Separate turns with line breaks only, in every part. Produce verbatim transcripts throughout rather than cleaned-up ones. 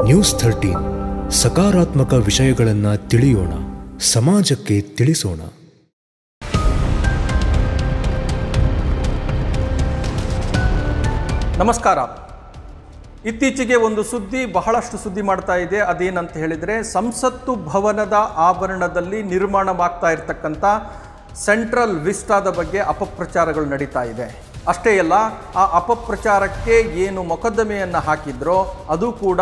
News thirteen ಸಕಾರಾತ್ಮಕ ವಿಷಯಗಳನ್ನು ತಿಳಿಯೋಣ, ಸಮಾಜಕ್ಕೆ ತಿಳಿಸೋಣ.
ನಮಸ್ಕಾರ. ಇತ್ತೀಚೆಗೆ ಒಂದು ಸುದ್ದಿ ಬಹಳಷ್ಟು ಸುದ್ದಿ ಮಾಡ್ತಾ ಇದೆ. ಅದೇನಂತ ಹೇಳಿದರೆ, ಸಂಸತ್ತು ಭವನದ ಆವರಣದಲ್ಲಿ ನಿರ್ಮಾಣವಾಗ್ತಾ ಇರತಕ್ಕಂಥ ಸೆಂಟ್ರಲ್ ವಿಸ್ಟಾದ ಬಗ್ಗೆ ಅಪಪ್ರಚಾರಗಳು ನಡೀತಾ ಇದೆ. ಅಷ್ಟೇ ಅಲ್ಲ, ಆ ಅಪಪ್ರಚಾರಕ್ಕೆ ಏನು ಮೊಕದ್ದಮೆಯನ್ನು ಹಾಕಿದ್ರೋ ಅದು ಕೂಡ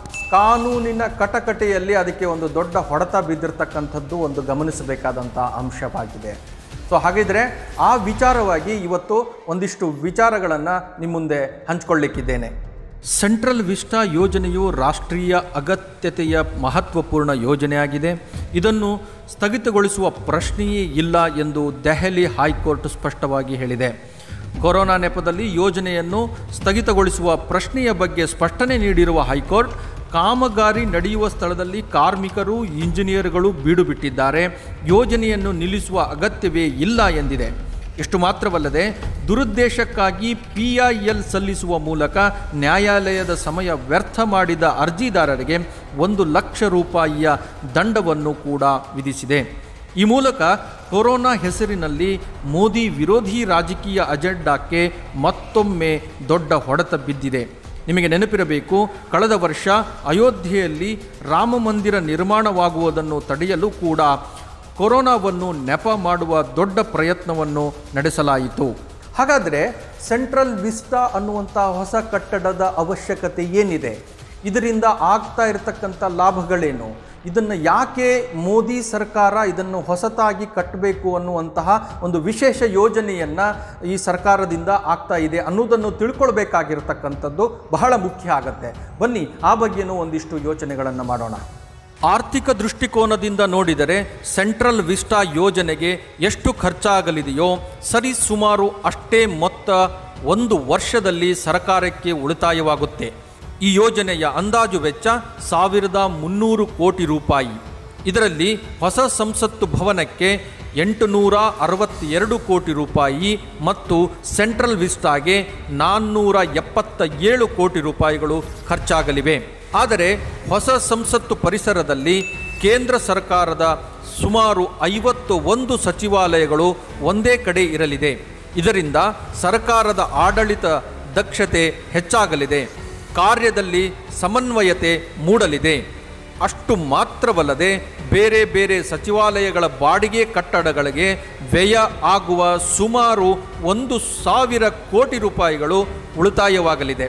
ಕಾನೂನಿನ ಕಟಕಟೆಯಲ್ಲಿ ಅದಕ್ಕೆ ಒಂದು ದೊಡ್ಡ ಹೊಡೆತ ಬಿದ್ದಿರತಕ್ಕಂಥದ್ದು ಒಂದು ಗಮನಿಸಬೇಕಾದಂಥ ಅಂಶವಾಗಿದೆ. ಸೊ ಹಾಗಿದ್ರೆ ಆ ವಿಚಾರವಾಗಿ ಇವತ್ತು ಒಂದಿಷ್ಟು ವಿಚಾರಗಳನ್ನು ನಿಮ್ಮ ಮುಂದೆ ಹಂಚಿಕೊಳ್ಳಿಕ್ಕಿದ್ದೇನೆ. ಸೆಂಟ್ರಲ್ ವಿಸ್ಟಾ ಯೋಜನೆಯು ರಾಷ್ಟ್ರೀಯ ಅಗತ್ಯತೆಯ ಮಹತ್ವಪೂರ್ಣ ಯೋಜನೆಯಾಗಿದೆ. ಇದನ್ನು ಸ್ಥಗಿತಗೊಳಿಸುವ ಪ್ರಶ್ನೆಯೇ ಇಲ್ಲ ಎಂದು ದೆಹಲಿ ಹೈಕೋರ್ಟ್ ಸ್ಪಷ್ಟವಾಗಿ ಹೇಳಿದೆ. ಕೊರೋನಾ ನೆಪದಲ್ಲಿ ಯೋಜನೆಯನ್ನು ಸ್ಥಗಿತಗೊಳಿಸುವ ಪ್ರಶ್ನೆಯ ಬಗ್ಗೆ ಸ್ಪಷ್ಟನೆ ನೀಡಿರುವ ಹೈಕೋರ್ಟ್, ಕಾಮಗಾರಿ ನಡೆಯುವ ಸ್ಥಳದಲ್ಲಿ ಕಾರ್ಮಿಕರು, ಇಂಜಿನಿಯರ್ಗಳು ಬೀಡು ಬಿಟ್ಟಿದ್ದಾರೆ, ಯೋಜನೆಯನ್ನು ನಿಲ್ಲಿಸುವ ಅಗತ್ಯವೇ ಇಲ್ಲ ಎಂದಿದೆ. ಇಷ್ಟು ಮಾತ್ರವಲ್ಲದೆ, ದುರುದ್ದೇಶಕ್ಕಾಗಿ ಪಿ ಐ ಎಲ್ ಸಲ್ಲಿಸುವ ಮೂಲಕ ನ್ಯಾಯಾಲಯದ ಸಮಯ ವ್ಯರ್ಥ ಮಾಡಿದ ಅರ್ಜಿದಾರರಿಗೆ ಒಂದು ಲಕ್ಷ ರೂಪಾಯಿಯ ದಂಡವನ್ನು ಕೂಡ ವಿಧಿಸಿದೆ. ಈ ಮೂಲಕ ಕೊರೋನಾ ಹೆಸರಿನಲ್ಲಿ ಮೋದಿ ವಿರೋಧಿ ರಾಜಕೀಯ ಅಜೆಂಡಾಕ್ಕೆ ಮತ್ತೊಮ್ಮೆ ದೊಡ್ಡ ಹೊಡೆತ ಬಿದ್ದಿದೆ. ನಿಮಗೆ ನೆನಪಿರಬೇಕು, ಕಳೆದ ವರ್ಷ ಅಯೋಧ್ಯೆಯಲ್ಲಿ ರಾಮ ಮಂದಿರ ನಿರ್ಮಾಣವಾಗುವುದನ್ನು ತಡೆಯಲು ಕೂಡ ಕೊರೋನಾವನ್ನು ನೆಪ ಮಾಡುವ ದೊಡ್ಡ ಪ್ರಯತ್ನವನ್ನು ನಡೆಸಲಾಯಿತು. ಹಾಗಾದರೆ ಸೆಂಟ್ರಲ್ ವಿಸ್ಟಾ ಅನ್ನುವಂಥ ಹೊಸ ಕಟ್ಟಡದ ಅವಶ್ಯಕತೆ ಏನಿದೆ? ಇದರಿಂದ ಆಗ್ತಾ ಇರತಕ್ಕಂಥ ಲಾಭಗಳೇನು? ಇದನ್ನು ಯಾಕೆ ಮೋದಿ ಸರ್ಕಾರ ಇದನ್ನು ಹೊಸತಾಗಿ ಕಟ್ಟಬೇಕು ಅನ್ನುವಂತಹ ಒಂದು ವಿಶೇಷ ಯೋಜನೆಯನ್ನು ಈ ಸರ್ಕಾರದಿಂದ ಆಗ್ತಾ ಇದೆ ಅನ್ನೋದನ್ನು ತಿಳ್ಕೊಳ್ಬೇಕಾಗಿರ್ತಕ್ಕಂಥದ್ದು ಬಹಳ ಮುಖ್ಯ ಆಗುತ್ತೆ. ಬನ್ನಿ ಆ ಬಗ್ಗೆನೂ ಒಂದಿಷ್ಟು ಯೋಚನೆಗಳನ್ನು ಮಾಡೋಣ. ಆರ್ಥಿಕ ದೃಷ್ಟಿಕೋನದಿಂದ ನೋಡಿದರೆ ಸೆಂಟ್ರಲ್ ವಿಸ್ಟಾ ಯೋಜನೆಗೆ ಎಷ್ಟು ಖರ್ಚಾಗಲಿದೆಯೋ ಸರಿ ಸುಮಾರು ಅಷ್ಟೇ ಮೊತ್ತ ಒಂದು ವರ್ಷದಲ್ಲಿ ಸರ್ಕಾರಕ್ಕೆ ಉಳಿತಾಯವಾಗುತ್ತೆ. ಈ ಯೋಜನೆಯ ಅಂದಾಜು ವೆಚ್ಚ ಸಾವಿರದ ಮುನ್ನೂರು ಕೋಟಿ ರೂಪಾಯಿ. ಇದರಲ್ಲಿ ಹೊಸ ಸಂಸತ್ತು ಭವನಕ್ಕೆ ಎಂಟುನೂರ ಅರವತ್ತೆರಡು ಕೋಟಿ ರೂಪಾಯಿ ಮತ್ತು ಸೆಂಟ್ರಲ್ ವಿಸ್ಟಾಗೆ ನಾನ್ನೂರ ಎಪ್ಪತ್ತ ಏಳು ಕೋಟಿ ರೂಪಾಯಿಗಳು ಖರ್ಚಾಗಲಿವೆ. ಆದರೆ ಹೊಸ ಸಂಸತ್ತು ಪರಿಸರದಲ್ಲಿ ಕೇಂದ್ರ ಸರ್ಕಾರದ ಸುಮಾರು ಐವತ್ತು ಒಂದು ಸಚಿವಾಲಯಗಳು ಒಂದೇ ಕಡೆ ಇರಲಿದೆ. ಇದರಿಂದ ಸರ್ಕಾರದ ಆಡಳಿತ ದಕ್ಷತೆ ಹೆಚ್ಚಾಗಲಿದೆ, ಕಾರ್ಯದಲ್ಲಿ ಸಮನ್ವಯತೆ ಮೂಡಲಿದೆ. ಅಷ್ಟು ಮಾತ್ರವಲ್ಲದೆ, ಬೇರೆ ಬೇರೆ ಸಚಿವಾಲಯಗಳ ಬಾಡಿಗೆ ಕಟ್ಟಡಗಳಿಗೆ ವ್ಯಯ ಆಗುವ ಸುಮಾರು ಒಂದು ಸಾವಿರ ಕೋಟಿ ರೂಪಾಯಿಗಳು ಉಳಿತಾಯವಾಗಲಿದೆ.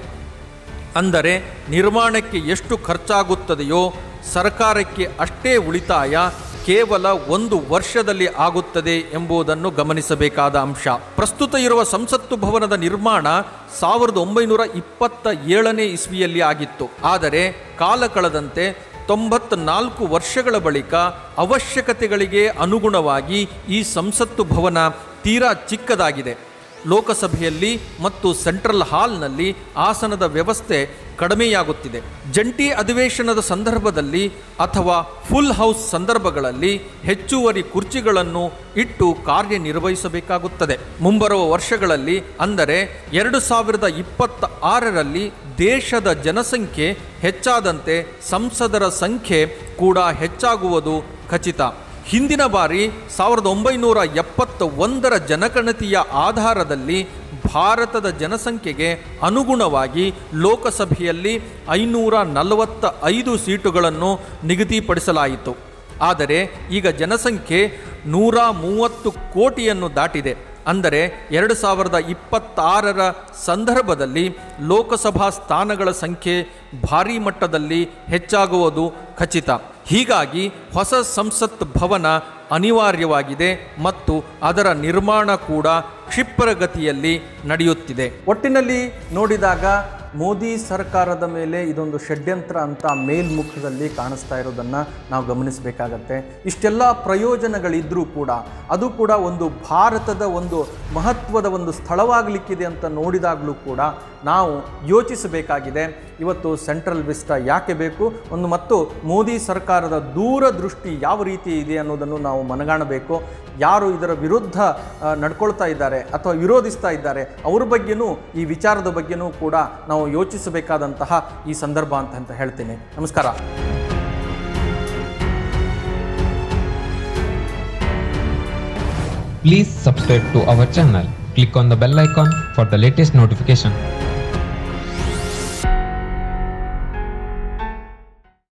ಅಂದರೆ ನಿರ್ಮಾಣಕ್ಕೆ ಎಷ್ಟು ಖರ್ಚಾಗುತ್ತದೆಯೋ ಸರ್ಕಾರಕ್ಕೆ ಅಷ್ಟೇ ಉಳಿತಾಯ ಕೇವಲ ಒಂದು ವರ್ಷದಲ್ಲಿ ಆಗುತ್ತದೆ ಎಂಬುದನ್ನು ಗಮನಿಸಬೇಕಾದ ಅಂಶ. ಪ್ರಸ್ತುತ ಇರುವ ಸಂಸತ್ತು ಭವನದ ನಿರ್ಮಾಣ ಸಾವಿರದ ಒಂಬೈನೂರ ಇಪ್ಪತ್ತ ಏಳನೇ ಇಸ್ವಿಯಲ್ಲಿ ಆಗಿತ್ತು. ಆದರೆ ಕಾಲ ಕಳೆದಂತೆ ತೊಂಬತ್ನಾಲ್ಕು ವರ್ಷಗಳ ಬಳಿಕ ಅವಶ್ಯಕತೆಗಳಿಗೆ ಅನುಗುಣವಾಗಿ ಈ ಸಂಸತ್ತು ಭವನ ತೀರಾ ಚಿಕ್ಕದಾಗಿದೆ. ಲೋಕಸಭೆಯಲ್ಲಿ ಮತ್ತು ಸೆಂಟ್ರಲ್ ಹಾಲ್ನಲ್ಲಿ ಆಸನದ ವ್ಯವಸ್ಥೆ ಕಡಿಮೆಯಾಗುತ್ತಿದೆ. ಜಂಟಿ ಅಧಿವೇಶನದ ಸಂದರ್ಭದಲ್ಲಿ ಅಥವಾ ಫುಲ್ ಹೌಸ್ ಸಂದರ್ಭಗಳಲ್ಲಿ ಹೆಚ್ಚುವರಿ ಕುರ್ಚಿಗಳನ್ನು ಇಟ್ಟು ಕಾರ್ಯನಿರ್ವಹಿಸಬೇಕಾಗುತ್ತದೆ. ಮುಂಬರುವ ವರ್ಷಗಳಲ್ಲಿ, ಅಂದರೆ ಎರಡು ಸಾವಿರದ ಇಪ್ಪತ್ತ ಆರರಲ್ಲಿ ದೇಶದ ಜನಸಂಖ್ಯೆ ಹೆಚ್ಚಾದಂತೆ ಸಂಸದರ ಸಂಖ್ಯೆ ಕೂಡ ಹೆಚ್ಚಾಗುವುದು ಖಚಿತ. ಹಿಂದಿನ ಬಾರಿ ಸಾವಿರದ ಒಂಬೈನೂರ ಎಪ್ಪತ್ತ ಒಂದರ ಜನಗಣತಿಯ ಆಧಾರದಲ್ಲಿ ಭಾರತದ ಜನಸಂಖ್ಯೆಗೆ ಅನುಗುಣವಾಗಿ ಲೋಕಸಭೆಯಲ್ಲಿ ಐನೂರ ನಲವತ್ತ ಐದು ಸೀಟುಗಳನ್ನು ನಿಗದಿಪಡಿಸಲಾಯಿತು. ಆದರೆ ಈಗ ಜನಸಂಖ್ಯೆ ನೂರ ಮೂವತ್ತು ಕೋಟಿಯನ್ನು ದಾಟಿದೆ. ಅಂದರೆ ಎರಡು ಸಾವಿರದ ಇಪ್ಪತ್ತಾರರ ಸಂದರ್ಭದಲ್ಲಿ ಲೋಕಸಭಾ ಸ್ಥಾನಗಳ ಸಂಖ್ಯೆ ಭಾರೀ ಮಟ್ಟದಲ್ಲಿ ಹೆಚ್ಚಾಗುವುದು ಖಚಿತ. ಹೀಗಾಗಿ ಹೊಸ ಸಂಸತ್ ಭವನ ಅನಿವಾರ್ಯವಾಗಿದೆ ಮತ್ತು ಅದರ ನಿರ್ಮಾಣ ಕೂಡ ಕ್ಷಿಪ್ರಗತಿಯಲ್ಲಿ ನಡೆಯುತ್ತಿದೆ. ಒಟ್ಟಿನಲ್ಲಿ ನೋಡಿದಾಗ ಮೋದಿ ಸರ್ಕಾರದ ಮೇಲೆ ಇದೊಂದು ಷಡ್ಯಂತ್ರ ಅಂತ ಮೇಲ್ಮುಖದಲ್ಲಿ ಕಾಣಿಸ್ತಾ ಇರೋದನ್ನು ನಾವು ಗಮನಿಸಬೇಕಾಗತ್ತೆ. ಇಷ್ಟೆಲ್ಲ ಪ್ರಯೋಜನಗಳಿದ್ದರೂ ಕೂಡ ಅದು ಕೂಡ ಒಂದು ಭಾರತದ ಒಂದು ಮಹತ್ವದ ಒಂದು ಸ್ಥಳವಾಗಲಿಕ್ಕಿದೆ ಅಂತ ನೋಡಿದಾಗಲೂ ಕೂಡ ನಾವು ಯೋಚಿಸಬೇಕಾಗಿದೆ. ಇವತ್ತು ಸೆಂಟ್ರಲ್ ವಿಸ್ಟಾ ಯಾಕೆ ಬೇಕು, ಒಂದು ಮತ್ತು ಮೋದಿ ಸರ್ಕಾರದ ದೂರದೃಷ್ಟಿ ಯಾವ ರೀತಿ ಇದೆ ಅನ್ನೋದನ್ನು ನಾವು ಮನಗಾಣಬೇಕು. ಯಾರು ಇದರ ವಿರುದ್ಧ ನಡ್ಕೊಳ್ತಾ ಇದ್ದಾರೆ ಅಥವಾ ವಿರೋಧಿಸ್ತಾ ಇದ್ದಾರೆ ಅವ್ರ ಬಗ್ಗೆನೂ ಈ ವಿಚಾರದ ಬಗ್ಗೆನೂ ಕೂಡ ನಾವು ನಾವು ಯೋಚಿಸಬೇಕಾದಂತಹ ಈ ಸಂದರ್ಭ ಅಂತ ಅಂತ ಹೇಳ್ತೀನಿ. ನಮಸ್ಕಾರ.
Please subscribe to our channel. Click on the bell icon for the latest notification.